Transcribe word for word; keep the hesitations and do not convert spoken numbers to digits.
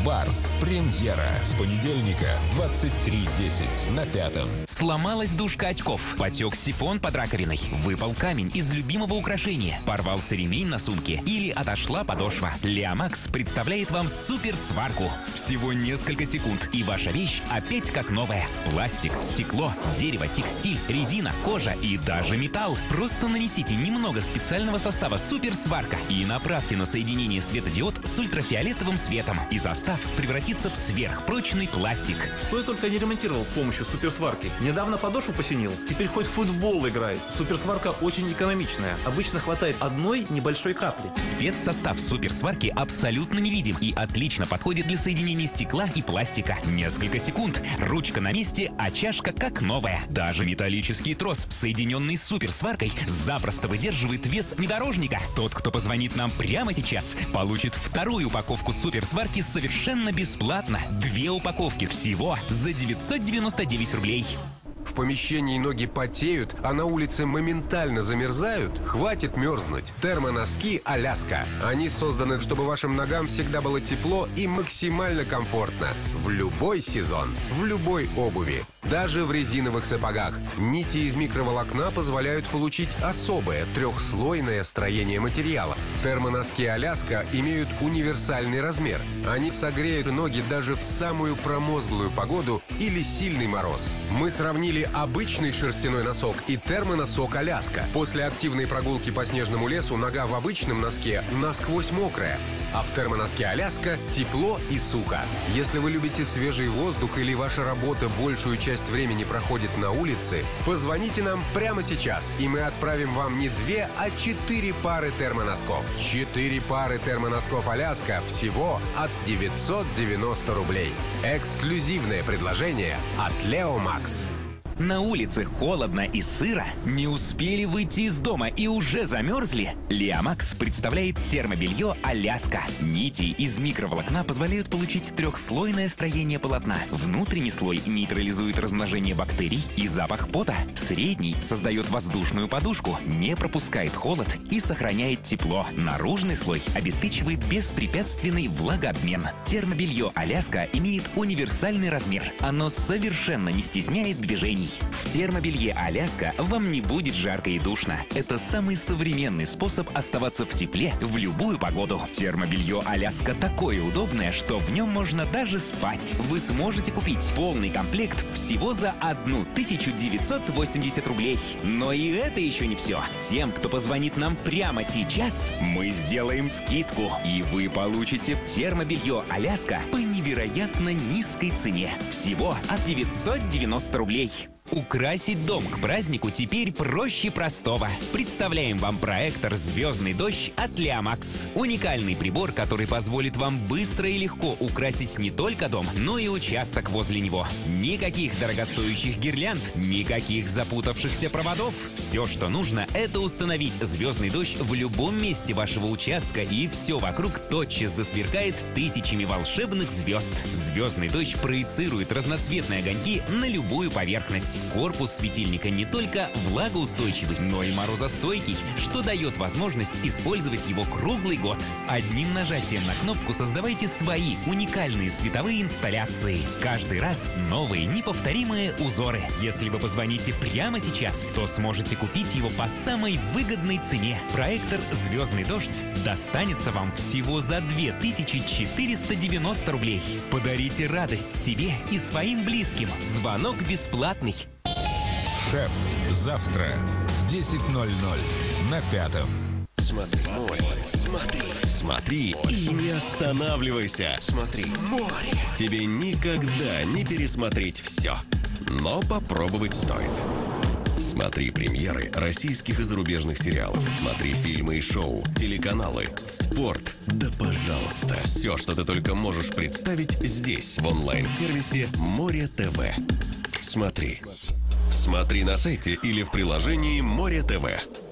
Барс. Премьера с понедельника в двадцать три десять на Пятом. Сломалась дужка очков, потек сифон под раковиной, выпал камень из любимого украшения, порвался ремень на сумке или отошла подошва. Леомакс представляет вам суперсварку. Всего несколько секунд, и ваша вещь опять как новая. Пластик, стекло, дерево, текстиль, резина, кожа и даже металл. Просто нанесите немного специального состава суперсварка и направьте на соединение светодиод с ультрафиолетовым светом, и состав превратится в сверхпрочный пластик. Что я только не ремонтировал с помощью суперсварки. Недавно подошву посинил, теперь хоть в футбол играй. Суперсварка очень экономичная. Обычно хватает одной небольшой капли. Спецсостав суперсварки абсолютно невидим и отлично подходит для соединения стекла и пластика. Несколько секунд, ручка на месте, а чашка как новая. Даже металлический трос, соединенный с суперсваркой, запросто выдерживает вес внедорожника. Тот, кто позвонит нам прямо сейчас, получит вторую упаковку суперсварки совершенно бесплатно. Две упаковки всего за девятьсот девяносто девять рублей. В помещении ноги потеют, а на улице моментально замерзают? Хватит мерзнуть. Термоноски «Аляска». Они созданы, чтобы вашим ногам всегда было тепло и максимально комфортно. В любой сезон, в любой обуви. Даже в резиновых сапогах. Нити из микроволокна позволяют получить особое трехслойное строение материала. Термоноски «Аляска» имеют универсальный размер. Они согреют ноги даже в самую промозглую погоду или сильный мороз. Мы сравнили обычный шерстяной носок и термоносок «Аляска». После активной прогулки по снежному лесу нога в обычном носке насквозь мокрая, а в термоноске «Аляска» тепло и сухо. Если вы любите свежий воздух или ваша работа большую часть времени проходит на улице, позвоните нам прямо сейчас, и мы отправим вам не две, а четыре пары термоносков. Четыре пары термоносков «Аляска» всего от девятьсот девяносто рублей. Эксклюзивное предложение от Леомакс. На улице холодно и сыро? Не успели выйти из дома и уже замерзли? Леомакс представляет термобелье «Аляска». Нити из микроволокна позволяют получить трехслойное строение полотна. Внутренний слой нейтрализует размножение бактерий и запах пота. Средний создает воздушную подушку, не пропускает холод и сохраняет тепло. Наружный слой обеспечивает беспрепятственный влагообмен. Термобелье «Аляска» имеет универсальный размер. Оно совершенно не стесняет движений. В термобелье «Аляска» вам не будет жарко и душно. Это самый современный способ оставаться в тепле в любую погоду. Термобелье «Аляска» такое удобное, что в нем можно даже спать. Вы сможете купить полный комплект всего за тысячу девятьсот восемьдесят рублей. Но и это еще не все. Тем, кто позвонит нам прямо сейчас, мы сделаем скидку, и вы получите термобелье «Аляска» по невероятно низкой цене. Всего от девятьсот девяносто рублей. Украсить дом к празднику теперь проще простого. Представляем вам проектор «Звездный дождь» от Леомакс. Уникальный прибор, который позволит вам быстро и легко украсить не только дом, но и участок возле него. Никаких дорогостоящих гирлянд, никаких запутавшихся проводов. Все, что нужно, это установить «Звездный дождь» в любом месте вашего участка, и все вокруг тотчас засверкает тысячами волшебных звезд. «Звездный дождь» проецирует разноцветные огоньки на любую поверхность. Корпус светильника не только влагоустойчивый, но и морозостойкий, что дает возможность использовать его круглый год. Одним нажатием на кнопку создавайте свои уникальные световые инсталляции. Каждый раз новые неповторимые узоры. Если вы позвоните прямо сейчас, то сможете купить его по самой выгодной цене. Проектор «Звездный дождь» достанется вам всего за две тысячи четыреста девяносто рублей. Подарите радость себе и своим близким. Звонок бесплатный. «Шеф» завтра в десять ноль ноль на Пятом. Смотри, море, смотри, смотри и не останавливайся. Смотри, море. Тебе никогда не пересмотреть все, но попробовать стоит. Смотри премьеры российских и зарубежных сериалов. Смотри фильмы и шоу, телеканалы, спорт. Да пожалуйста, все, что ты только можешь представить, здесь, в онлайн-сервисе Море ТВ. Смотри. Смотри на сайте или в приложении Море ТВ.